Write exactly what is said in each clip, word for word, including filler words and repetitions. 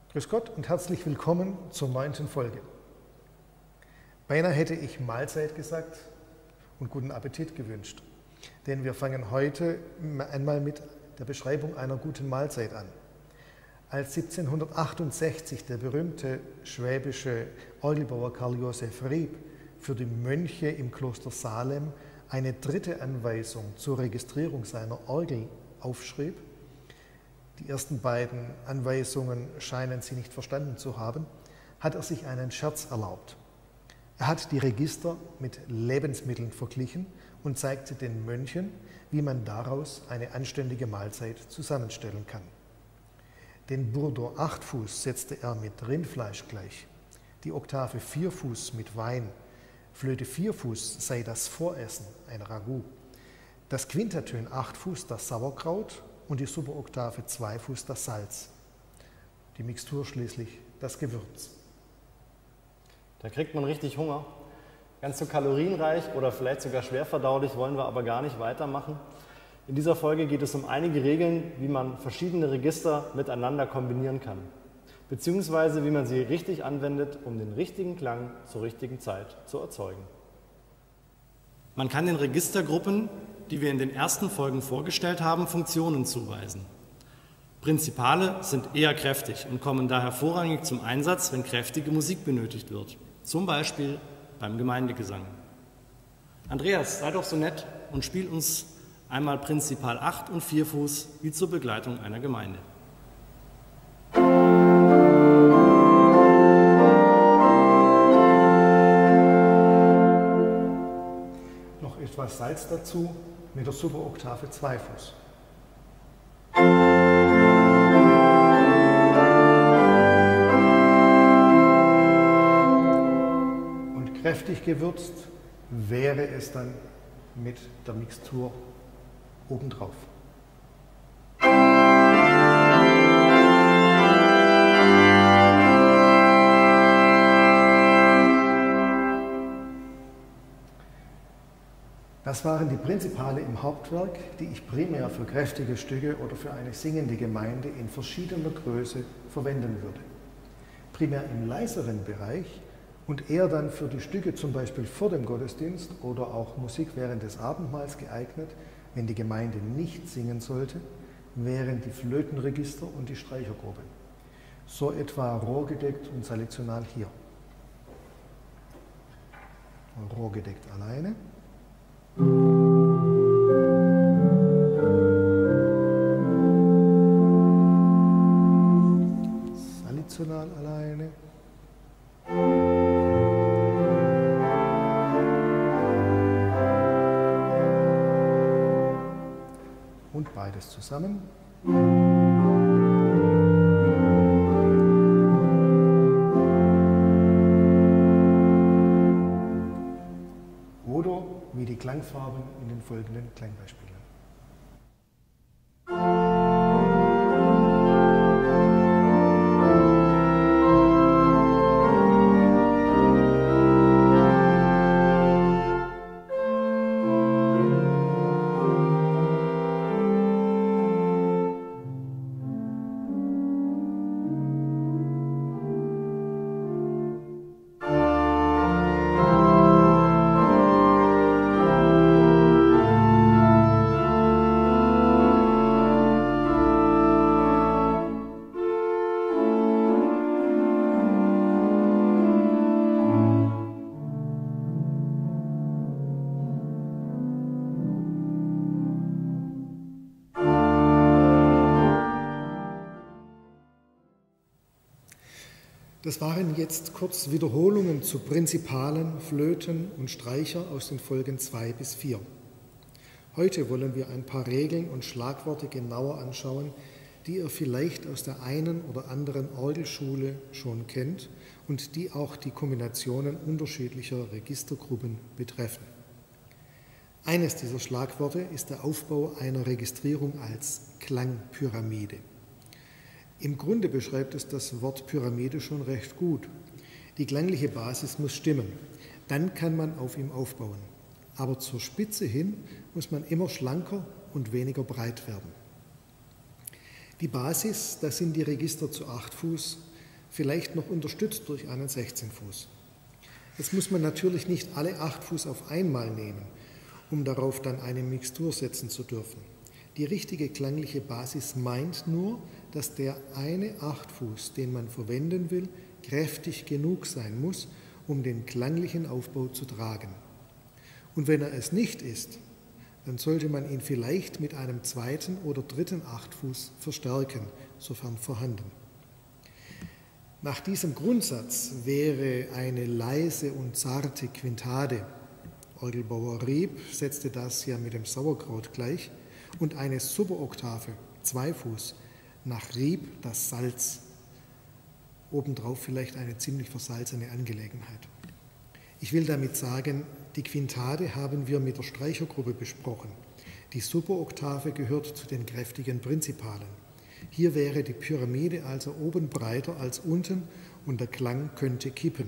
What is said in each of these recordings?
Grüß Gott und herzlich willkommen zur neunten Folge. Beinahe hätte ich Mahlzeit gesagt und guten Appetit gewünscht, denn wir fangen heute einmal mit der Beschreibung einer guten Mahlzeit an. Als siebzehnhundertachtundsechzig der berühmte schwäbische Orgelbauer Karl Joseph Rieb für die Mönche im Kloster Salem eine dritte Anweisung zur Registrierung seiner Orgel aufschrieb, die ersten beiden Anweisungen scheinen sie nicht verstanden zu haben, hat er sich einen Scherz erlaubt. Er hat die Register mit Lebensmitteln verglichen und zeigte den Mönchen, wie man daraus eine anständige Mahlzeit zusammenstellen kann. Den Burdo acht Fuß setzte er mit Rindfleisch gleich, die Oktave vier Fuß mit Wein, Flöte vier Fuß sei das Voressen, ein Ragout, das Quintatön acht Fuß das Sauerkraut und die Superoktave zwei Fuß das Salz, die Mixtur schließlich das Gewürz. Da kriegt man richtig Hunger. Ganz so kalorienreich oder vielleicht sogar schwer verdaulich wollen wir aber gar nicht weitermachen. In dieser Folge geht es um einige Regeln, wie man verschiedene Register miteinander kombinieren kann, beziehungsweise wie man sie richtig anwendet, um den richtigen Klang zur richtigen Zeit zu erzeugen. Man kann den Registergruppen, die wir in den ersten Folgen vorgestellt haben, Funktionen zuweisen. Prinzipale sind eher kräftig und kommen daher vorrangig zum Einsatz, wenn kräftige Musik benötigt wird, zum Beispiel beim Gemeindegesang. Andreas, sei doch so nett und spiel uns einmal Prinzipal acht und vier Fuß wie zur Begleitung einer Gemeinde. Noch etwas Salz dazu mit der Superoktave zwei Fuß. Und kräftig gewürzt wäre es dann mit der Mixtur obendrauf. Das waren die Prinzipale im Hauptwerk, die ich primär für kräftige Stücke oder für eine singende Gemeinde in verschiedener Größe verwenden würde. Primär im leiseren Bereich und eher dann für die Stücke zum Beispiel vor dem Gottesdienst oder auch Musik während des Abendmahls geeignet, wenn die Gemeinde nicht singen sollte, wären die Flötenregister und die Streichergruppe. So etwa rohrgedeckt und salitional hier. Rohrgedeckt alleine. Salitional alleine. Und beides zusammen. Oder wie die Klangfarben in den folgenden Klangbeispielen. Das waren jetzt kurz Wiederholungen zu Prinzipalen, Flöten und Streicher aus den Folgen zwei bis vier. Heute wollen wir ein paar Regeln und Schlagworte genauer anschauen, die ihr vielleicht aus der einen oder anderen Orgelschule schon kennt und die auch die Kombinationen unterschiedlicher Registergruppen betreffen. Eines dieser Schlagworte ist der Aufbau einer Registrierung als Klangpyramide. Im Grunde beschreibt es das Wort Pyramide schon recht gut. Die klangliche Basis muss stimmen, dann kann man auf ihm aufbauen. Aber zur Spitze hin muss man immer schlanker und weniger breit werden. Die Basis, das sind die Register zu acht Fuß, vielleicht noch unterstützt durch einen sechzehn Fuß. Jetzt muss man natürlich nicht alle acht Fuß auf einmal nehmen, um darauf dann eine Mixtur setzen zu dürfen. Die richtige klangliche Basis meint nur, dass der eine acht Fuß, den man verwenden will, kräftig genug sein muss, um den klanglichen Aufbau zu tragen. Und wenn er es nicht ist, dann sollte man ihn vielleicht mit einem zweiten oder dritten acht Fuß verstärken, sofern vorhanden. Nach diesem Grundsatz wäre eine leise und zarte Quintade, Orgelbauer Rieb setzte das ja mit dem Sauerkraut gleich, und eine Superoktave, Zweifuß, nach Rieb das Salz. Obendrauf vielleicht eine ziemlich versalzene Angelegenheit. Ich will damit sagen, die Quintade haben wir mit der Streichergruppe besprochen. Die Superoktave gehört zu den kräftigen Prinzipalen. Hier wäre die Pyramide also oben breiter als unten und der Klang könnte kippen.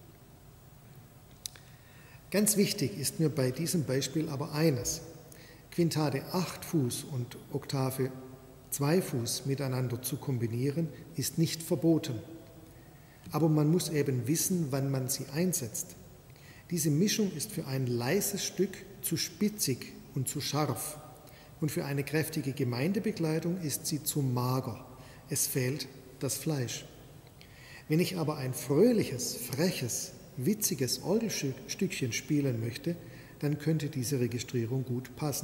Ganz wichtig ist mir bei diesem Beispiel aber eines. Quintade acht Fuß und Oktave zwei Fuß miteinander zu kombinieren, ist nicht verboten. Aber man muss eben wissen, wann man sie einsetzt. Diese Mischung ist für ein leises Stück zu spitzig und zu scharf. Und für eine kräftige Gemeindebegleitung ist sie zu mager. Es fehlt das Fleisch. Wenn ich aber ein fröhliches, freches, witziges Orgelstückchen spielen möchte, dann könnte diese Registrierung gut passen.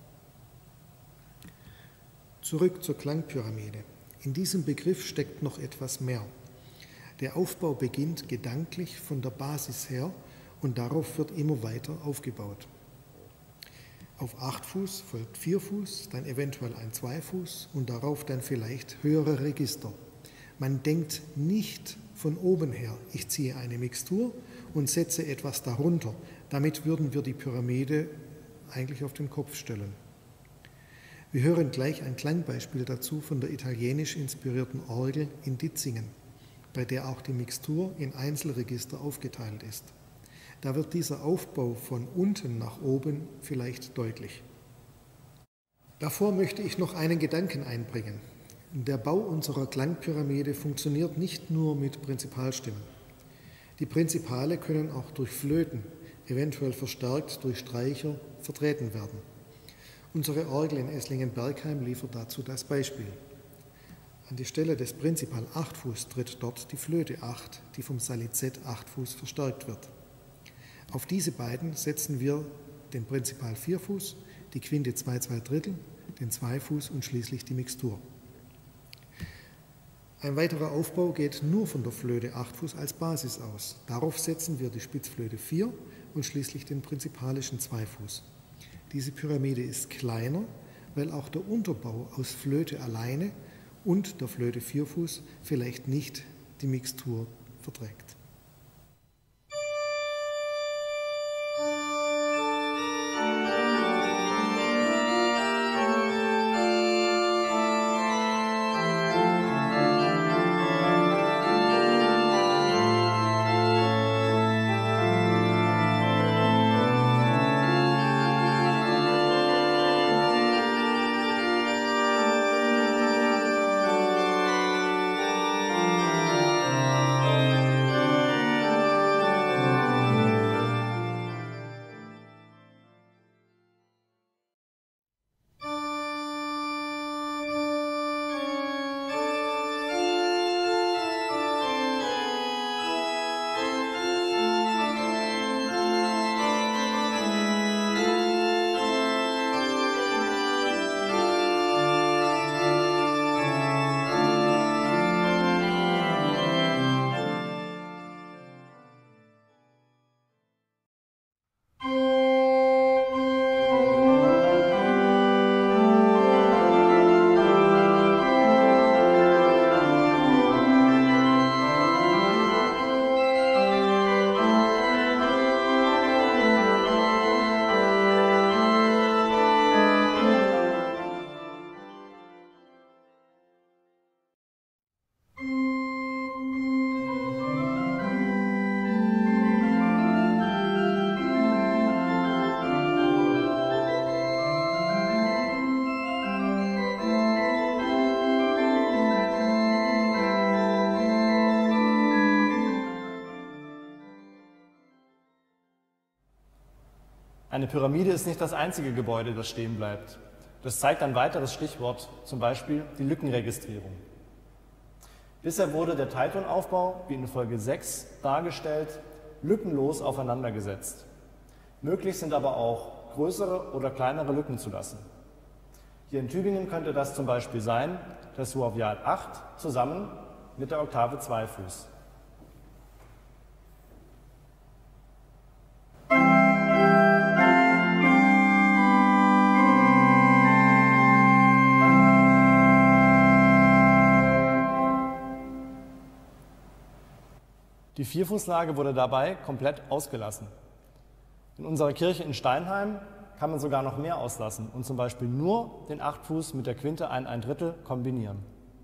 Zurück zur Klangpyramide. In diesem Begriff steckt noch etwas mehr. Der Aufbau beginnt gedanklich von der Basis her und darauf wird immer weiter aufgebaut. Auf acht Fuß folgt vier Fuß, dann eventuell ein zwei Fuß und darauf dann vielleicht höhere Register. Man denkt nicht von oben her, ich ziehe eine Mixtur und setze etwas darunter. Damit würden wir die Pyramide eigentlich auf den Kopf stellen. Wir hören gleich ein Klangbeispiel dazu von der italienisch inspirierten Orgel in Ditzingen, bei der auch die Mixtur in Einzelregister aufgeteilt ist. Da wird dieser Aufbau von unten nach oben vielleicht deutlich. Davor möchte ich noch einen Gedanken einbringen. Der Bau unserer Klangpyramide funktioniert nicht nur mit Prinzipalstimmen. Die Prinzipale können auch durch Flöten, eventuell verstärkt durch Streicher, vertreten werden. Unsere Orgel in Esslingen-Bergheim liefert dazu das Beispiel. An die Stelle des Prinzipal acht Fuß tritt dort die Flöte acht, die vom Salizett acht Fuß verstärkt wird. Auf diese beiden setzen wir den Prinzipal vier Fuß, die Quinte zwei zwei Drittel, den zwei Fuß und schließlich die Mixtur. Ein weiterer Aufbau geht nur von der Flöte acht Fuß als Basis aus. Darauf setzen wir die Spitzflöte vier und schließlich den prinzipalischen zwei Fuß. Diese Pyramide ist kleiner, weil auch der Unterbau aus Flöte alleine und der Flöte vier Fuß vielleicht nicht die Mixtur verträgt. Eine Pyramide ist nicht das einzige Gebäude, das stehen bleibt. Das zeigt ein weiteres Stichwort, zum Beispiel die Lückenregistrierung. Bisher wurde der Teiltonaufbau, wie in Folge sechs dargestellt, lückenlos aufeinandergesetzt. Möglich sind aber auch größere oder kleinere Lücken zu lassen. Hier in Tübingen könnte das zum Beispiel sein, das Suavial acht zusammen mit der Oktave zwei Fuß. Die Vierfußlage wurde dabei komplett ausgelassen. In unserer Kirche in Steinheim kann man sogar noch mehr auslassen und zum Beispiel nur den Achtfuß mit der Quinte ein ein Drittel kombinieren.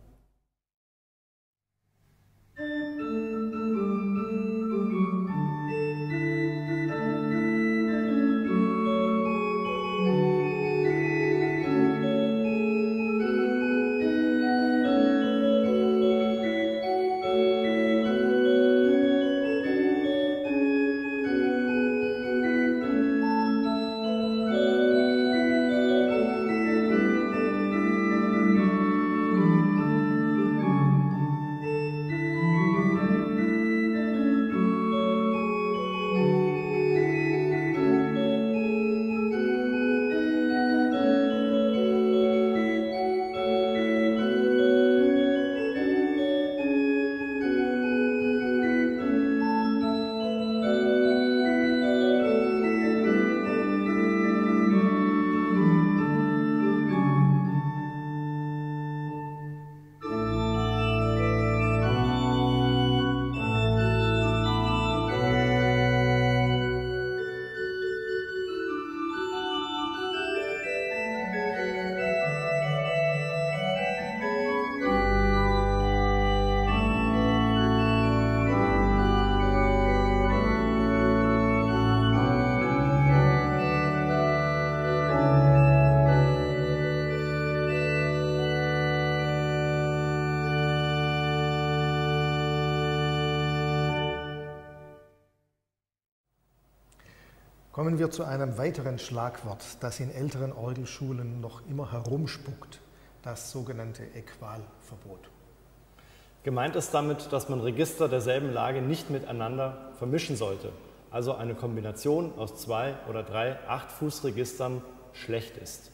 Kommen wir zu einem weiteren Schlagwort, das in älteren Orgelschulen noch immer herumspuckt, das sogenannte Äqualverbot. Gemeint ist damit, dass man Register derselben Lage nicht miteinander vermischen sollte, also eine Kombination aus zwei oder drei Achtfußregistern schlecht ist.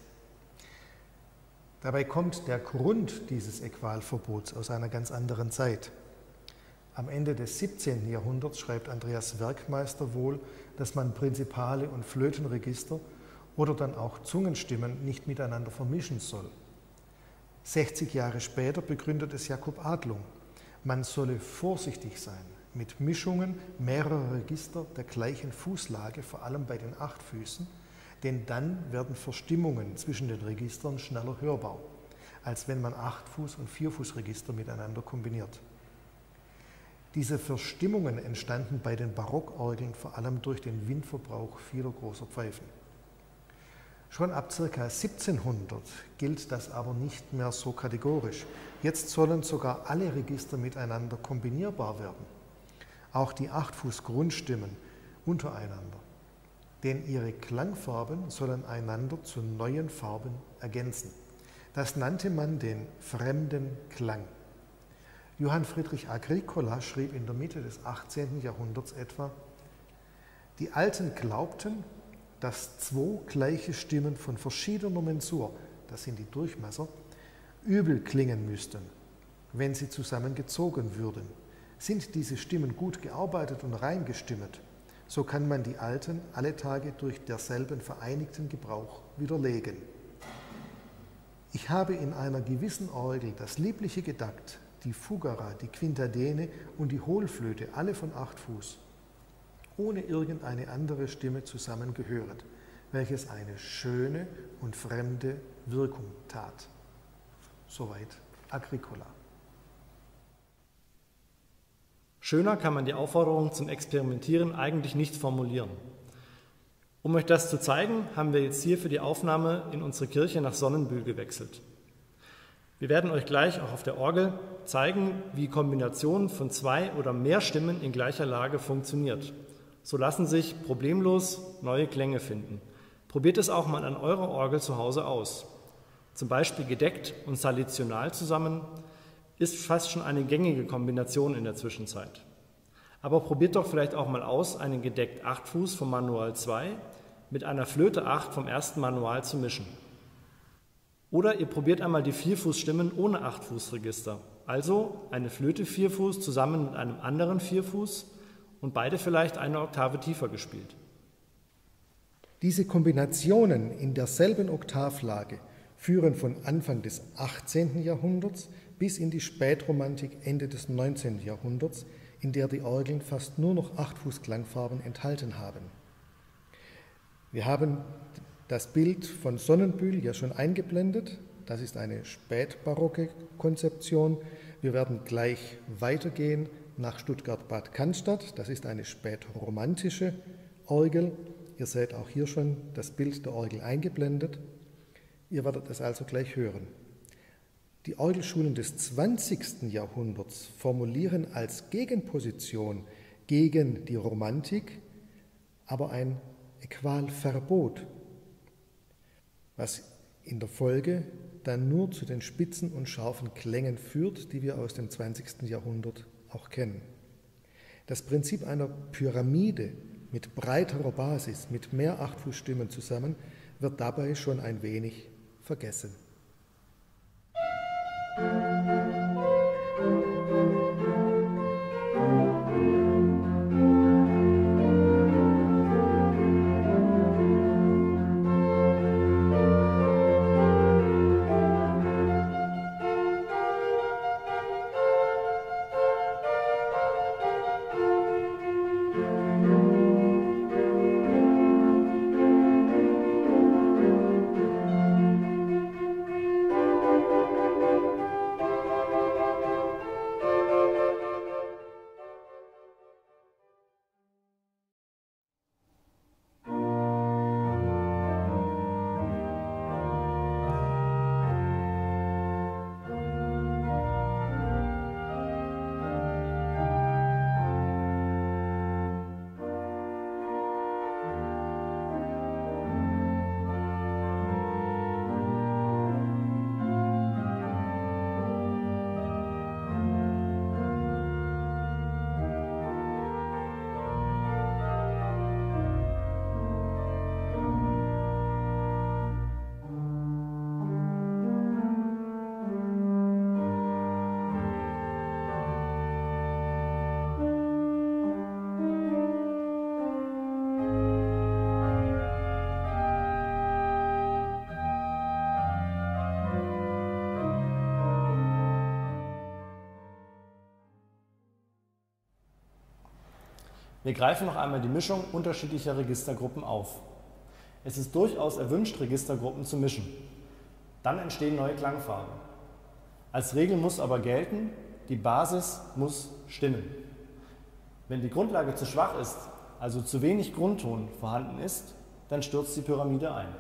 Dabei kommt der Grund dieses Äqualverbots aus einer ganz anderen Zeit. Am Ende des siebzehnten Jahrhunderts schreibt Andreas Werkmeister wohl, dass man Prinzipale und Flötenregister oder dann auch Zungenstimmen nicht miteinander vermischen soll. sechzig Jahre später begründet es Jakob Adlung. Man solle vorsichtig sein mit Mischungen mehrerer Register der gleichen Fußlage, vor allem bei den Achtfüßen, denn dann werden Verstimmungen zwischen den Registern schneller hörbar, als wenn man Achtfuß- und Vierfußregister miteinander kombiniert. Diese Verstimmungen entstanden bei den Barockorgeln vor allem durch den Windverbrauch vieler großer Pfeifen. Schon ab ca. siebzehnhundert gilt das aber nicht mehr so kategorisch. Jetzt sollen sogar alle Register miteinander kombinierbar werden, auch die Achtfuß-Grundstimmen untereinander. Denn ihre Klangfarben sollen einander zu neuen Farben ergänzen. Das nannte man den fremden Klang. Johann Friedrich Agricola schrieb in der Mitte des achtzehnten Jahrhunderts etwa: Die Alten glaubten, dass zwei gleiche Stimmen von verschiedener Mensur, das sind die Durchmesser, übel klingen müssten, wenn sie zusammengezogen würden. Sind diese Stimmen gut gearbeitet und rein gestimmt, so kann man die alten alle Tage durch derselben vereinigten Gebrauch widerlegen. Ich habe in einer gewissen Orgel das liebliche Gedakt, die Fugara, die Quintadene und die Hohlflöte, alle von acht Fuß, ohne irgendeine andere Stimme zusammengehöret, welches eine schöne und fremde Wirkung tat. Soweit Agricola. Schöner kann man die Aufforderung zum Experimentieren eigentlich nicht formulieren. Um euch das zu zeigen, haben wir jetzt hier für die Aufnahme in unsere Kirche nach Sonnenbühl gewechselt. Wir werden euch gleich auch auf der Orgel zeigen, wie Kombinationen von zwei oder mehr Stimmen in gleicher Lage funktioniert. So lassen sich problemlos neue Klänge finden. Probiert es auch mal an eurer Orgel zu Hause aus. Zum Beispiel gedeckt und salitional zusammen ist fast schon eine gängige Kombination in der Zwischenzeit. Aber probiert doch vielleicht auch mal aus, einen gedeckt acht Fuß vom Manual zwei mit einer Flöte acht vom ersten Manual zu mischen. Oder ihr probiert einmal die Vierfußstimmen ohne acht Fuß Register, also eine Flöte vier Fuß zusammen mit einem anderen vier Fuß und beide vielleicht eine Oktave tiefer gespielt. Diese Kombinationen in derselben Oktavlage führen von Anfang des achtzehnten Jahrhunderts bis in die Spätromantik Ende des neunzehnten Jahrhunderts, in der die Orgeln fast nur noch Achtfuß-Klangfarben enthalten haben. Wir haben das Bild von Sonnenbühl ja schon eingeblendet. Das ist eine spätbarocke Konzeption. Wir werden gleich weitergehen nach Stuttgart-Bad Cannstatt. Das ist eine spätromantische Orgel. Ihr seht auch hier schon das Bild der Orgel eingeblendet. Ihr werdet es also gleich hören. Die Orgelschulen des zwanzigsten Jahrhunderts formulieren als Gegenposition gegen die Romantik aber ein Äqualverbot, was in der Folge dann nur zu den spitzen und scharfen Klängen führt, die wir aus dem zwanzigsten Jahrhundert auch kennen. Das Prinzip einer Pyramide mit breiterer Basis, mit mehr Achtfußstimmen zusammen, wird dabei schon ein wenig vergessen. Wir greifen noch einmal die Mischung unterschiedlicher Registergruppen auf. Es ist durchaus erwünscht, Registergruppen zu mischen. Dann entstehen neue Klangfarben. Als Regel muss aber gelten, die Basis muss stimmen. Wenn die Grundlage zu schwach ist, also zu wenig Grundton vorhanden ist, dann stürzt die Pyramide ein.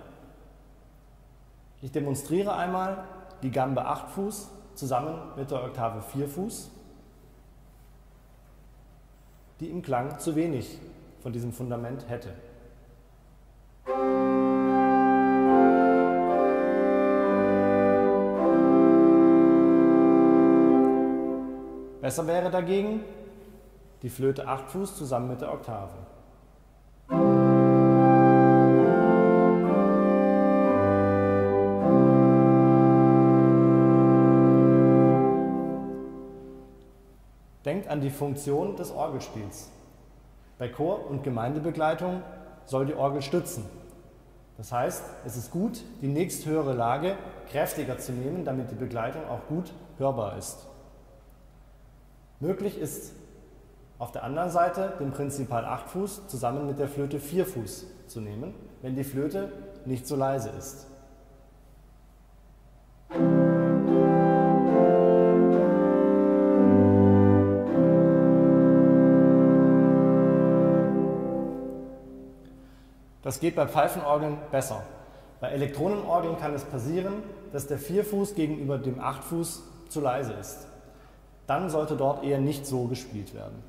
Ich demonstriere einmal die Gambe acht Fuß zusammen mit der Oktave vier Fuß, die im Klang zu wenig von diesem Fundament hätte. Besser wäre dagegen die Flöte acht Fuß zusammen mit der Oktave. Denkt an die Funktion des Orgelspiels. Bei Chor- und Gemeindebegleitung soll die Orgel stützen. Das heißt, es ist gut, die nächsthöhere Lage kräftiger zu nehmen, damit die Begleitung auch gut hörbar ist. Möglich ist auf der anderen Seite den Prinzipal acht Fuß zusammen mit der Flöte vier Fuß zu nehmen, wenn die Flöte nicht so leise ist. Das geht bei Pfeifenorgeln besser. Bei Elektronenorgeln kann es passieren, dass der vier Fuß gegenüber dem acht Fuß zu leise ist. Dann sollte dort eher nicht so gespielt werden.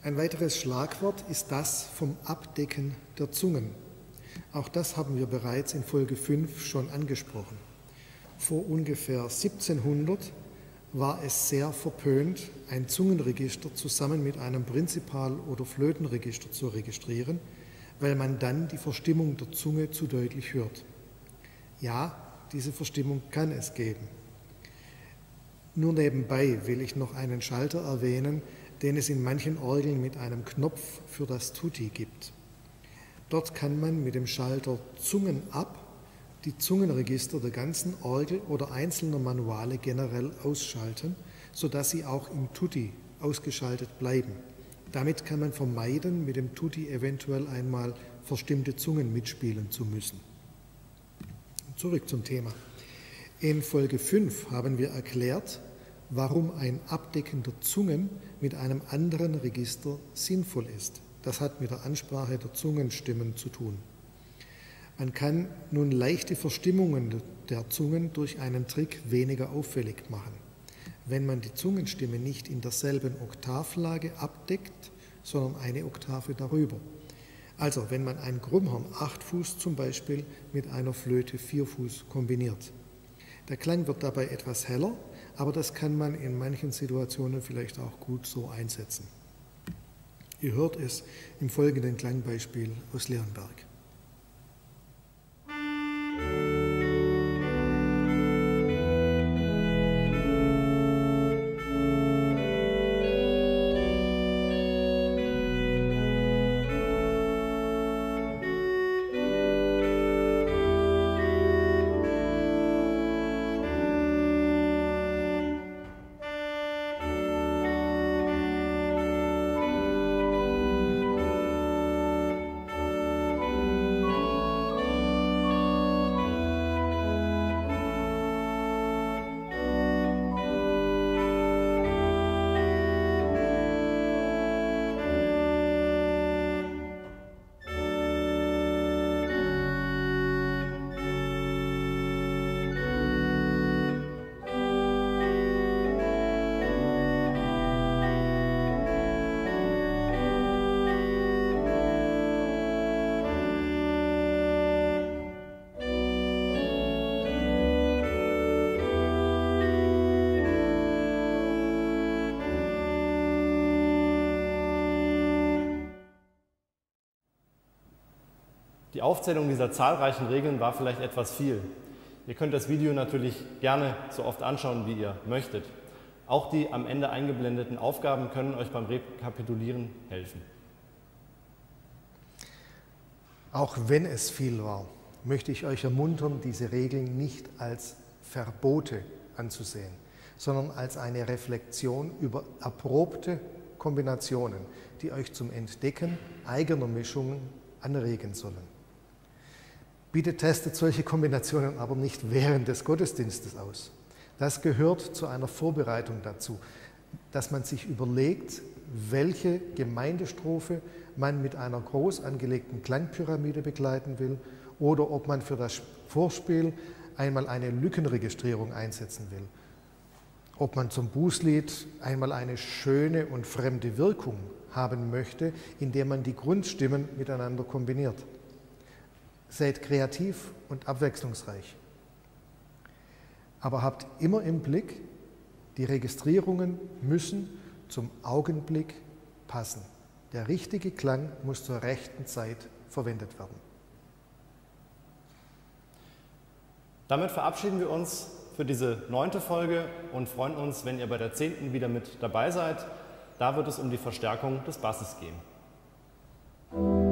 Ein weiteres Schlagwort ist das vom Abdecken der Zungen. Auch das haben wir bereits in Folge fünf schon angesprochen. Vor ungefähr siebzehnhundert war es sehr verpönt, ein Zungenregister zusammen mit einem Prinzipal- oder Flötenregister zu registrieren, weil man dann die Verstimmung der Zunge zu deutlich hört. Ja, diese Verstimmung kann es geben. Nur nebenbei will ich noch einen Schalter erwähnen, den es in manchen Orgeln mit einem Knopf für das Tutti gibt. Dort kann man mit dem Schalter Zungen ab die Zungenregister der ganzen Orgel oder einzelner Manuale generell ausschalten, sodass sie auch im Tutti ausgeschaltet bleiben. Damit kann man vermeiden, mit dem Tutti eventuell einmal verstimmte Zungen mitspielen zu müssen. Zurück zum Thema. In Folge fünf haben wir erklärt, warum ein Abdecken der Zungen mit einem anderen Register sinnvoll ist. Das hat mit der Ansprache der Zungenstimmen zu tun. Man kann nun leichte Verstimmungen der Zungen durch einen Trick weniger auffällig machen. Wenn man die Zungenstimme nicht in derselben Oktavlage abdeckt, sondern eine Oktave darüber. Also wenn man ein Krummhorn Achtfuß zum Beispiel mit einer Flöte Vierfuß kombiniert. Der Klang wird dabei etwas heller, aber das kann man in manchen Situationen vielleicht auch gut so einsetzen. Ihr hört es im folgenden Klangbeispiel aus Leonberg. Die Aufzählung dieser zahlreichen Regeln war vielleicht etwas viel. Ihr könnt das Video natürlich gerne so oft anschauen, wie ihr möchtet. Auch die am Ende eingeblendeten Aufgaben können euch beim Rekapitulieren helfen. Auch wenn es viel war, möchte ich euch ermuntern, diese Regeln nicht als Verbote anzusehen, sondern als eine Reflexion über erprobte Kombinationen, die euch zum Entdecken eigener Mischungen anregen sollen. Bitte testet solche Kombinationen aber nicht während des Gottesdienstes aus. Das gehört zu einer Vorbereitung dazu, dass man sich überlegt, welche Gemeindestrophe man mit einer groß angelegten Klangpyramide begleiten will oder ob man für das Vorspiel einmal eine Lückenregistrierung einsetzen will. Ob man zum Bußlied einmal eine schöne und fremde Wirkung haben möchte, indem man die Grundstimmen miteinander kombiniert. Seid kreativ und abwechslungsreich. Aber habt immer im Blick, die Registrierungen müssen zum Augenblick passen. Der richtige Klang muss zur rechten Zeit verwendet werden. Damit verabschieden wir uns für diese neunte Folge und freuen uns, wenn ihr bei der zehnten wieder mit dabei seid. Da wird es um die Verstärkung des Basses gehen.